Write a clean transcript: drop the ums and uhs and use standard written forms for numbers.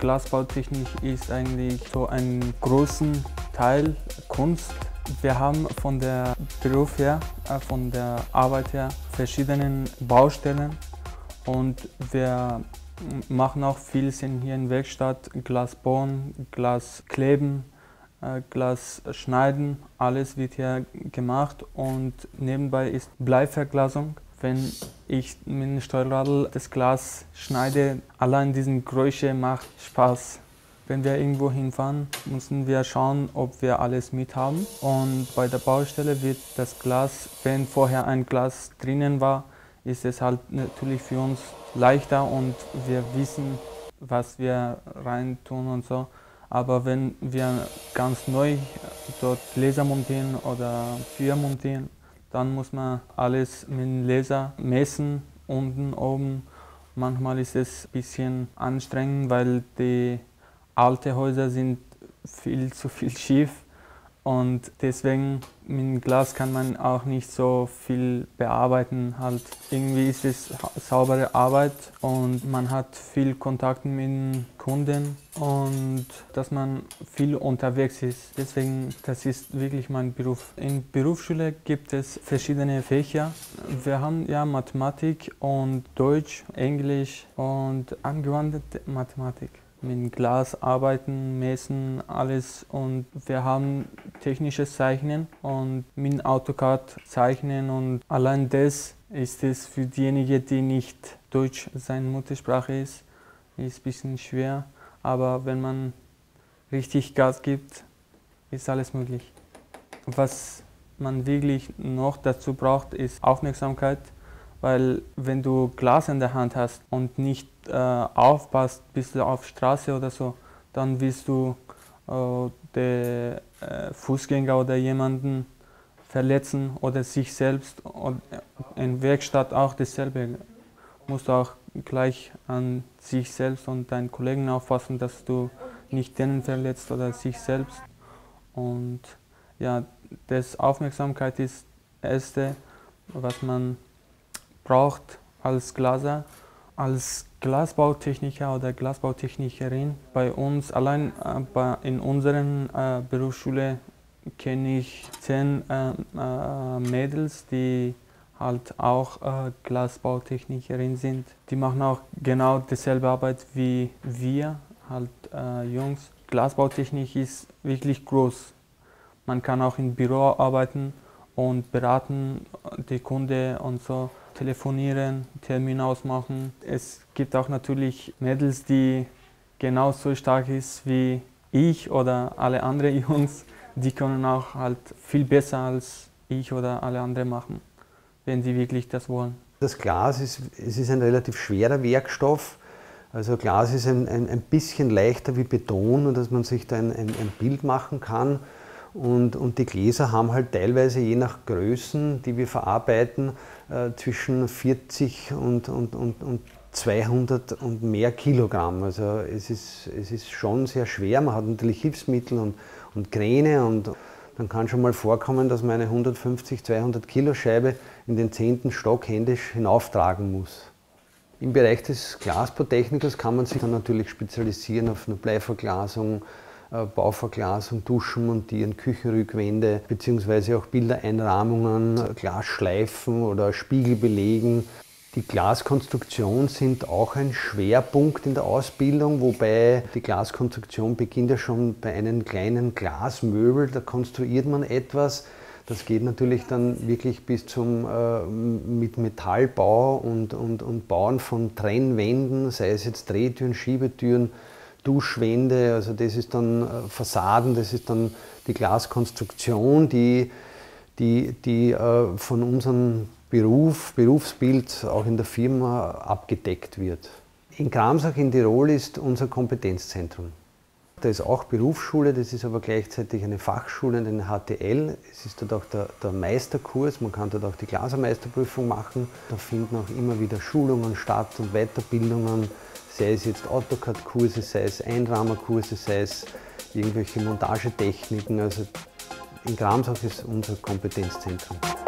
Glasbautechnik ist eigentlich so ein großen Teil Kunst. Wir haben von der Beruf her, von der Arbeit her verschiedene Baustellen und wir machen auch viel Sinn hier in der Werkstatt, Glas bauen, Glas kleben, Glas schneiden, alles wird hier gemacht und nebenbei ist Bleiverglasung. Wenn ich mit dem Steuerradl das Glas schneide, allein diesen Geräusche macht Spaß. Wenn wir irgendwo hinfahren, müssen wir schauen, ob wir alles mit haben. Und bei der Baustelle wird das Glas, wenn vorher ein Glas drinnen war, ist es halt natürlich für uns leichter und wir wissen, was wir rein tun und so. Aber wenn wir ganz neu dort Gläser montieren oder Führer montieren, dann muss man alles mit dem Laser messen, unten, oben. Manchmal ist es ein bisschen anstrengend, weil die alten Häuser sind viel zu viel schief. Und deswegen mit dem Glas kann man auch nicht so viel bearbeiten. Halt irgendwie ist es saubere Arbeit und man hat viel Kontakt mit den Kunden und dass man viel unterwegs ist. Deswegen, das ist wirklich mein Beruf. In der Berufsschule gibt es verschiedene Fächer. Wir haben ja Mathematik und Deutsch, Englisch und angewandte Mathematik. Mit Glas arbeiten, messen, alles und wir haben technisches Zeichnen und mit AutoCAD zeichnen und allein das ist es für diejenigen, die nicht Deutsch seine Muttersprache ist ein bisschen schwer, aber wenn man richtig Gas gibt, ist alles möglich. Was man wirklich noch dazu braucht, ist Aufmerksamkeit. Weil wenn du Glas in der Hand hast und nicht aufpasst, bist du auf Straße oder so, dann wirst du den Fußgänger oder jemanden verletzen oder sich selbst. Und in der Werkstatt auch dasselbe. Musst du auch gleich an sich selbst und deinen Kollegen aufpassen, dass du nicht denen verletzt oder sich selbst. Und ja, das Aufmerksamkeit ist das Erste, was man braucht als Glaser, als Glasbautechniker oder Glasbautechnikerin. Bei uns, allein in unserer Berufsschule, kenne ich 10 Mädels, die halt auch Glasbautechnikerin sind. Die machen auch genau dieselbe Arbeit wie wir, halt Jungs. Glasbautechnik ist wirklich groß. Man kann auch im Büro arbeiten und beraten die Kunden und so. Telefonieren, Termin ausmachen. Es gibt auch natürlich Mädels, die genauso stark ist wie ich oder alle anderen Jungs. Die können auch halt viel besser als ich oder alle anderen machen, wenn sie wirklich das wollen. Das Glas es ist ein relativ schwerer Werkstoff. Also Glas ist ein bisschen leichter wie Beton, und dass man sich da ein Bild machen kann. Und die Gläser haben halt teilweise je nach Größen, die wir verarbeiten, zwischen 40 und 200 und mehr Kilogramm. Also es ist schon sehr schwer. Man hat natürlich Hilfsmittel und Kräne, und dann kann schon mal vorkommen, dass man eine 150, 200 Kilo Scheibe in den 10. Stock händisch hinauftragen muss. Im Bereich des Glasbautechnikers kann man sich dann natürlich spezialisieren auf eine Bleiverglasung, Bauverglasung, Duschen montieren, Küchenrückwände bzw. auch Bildereinrahmungen, Glasschleifen oder Spiegel belegen. Die Glaskonstruktion sind auch ein Schwerpunkt in der Ausbildung, wobei die Glaskonstruktion beginnt ja schon bei einem kleinen Glasmöbel, da konstruiert man etwas. Das geht natürlich dann wirklich bis zum mit Metallbau und Bauen von Trennwänden, sei es jetzt Drehtüren, Schiebetüren, Duschwände, also das ist dann Fassaden, das ist dann die Glaskonstruktion, die von unserem Berufsbild auch in der Firma abgedeckt wird. In Gramsach in Tirol ist unser Kompetenzzentrum. Da ist auch Berufsschule, das ist aber gleichzeitig eine Fachschule, eine HTL. Es ist dort auch der Meisterkurs, man kann dort auch die Glasermeisterprüfung machen. Da finden auch immer wieder Schulungen statt und Weiterbildungen, sei es jetzt AutoCAD-Kurse, sei es Einrahmerkurse, sei es irgendwelche Montagetechniken. Also in Gramsach ist unser Kompetenzzentrum.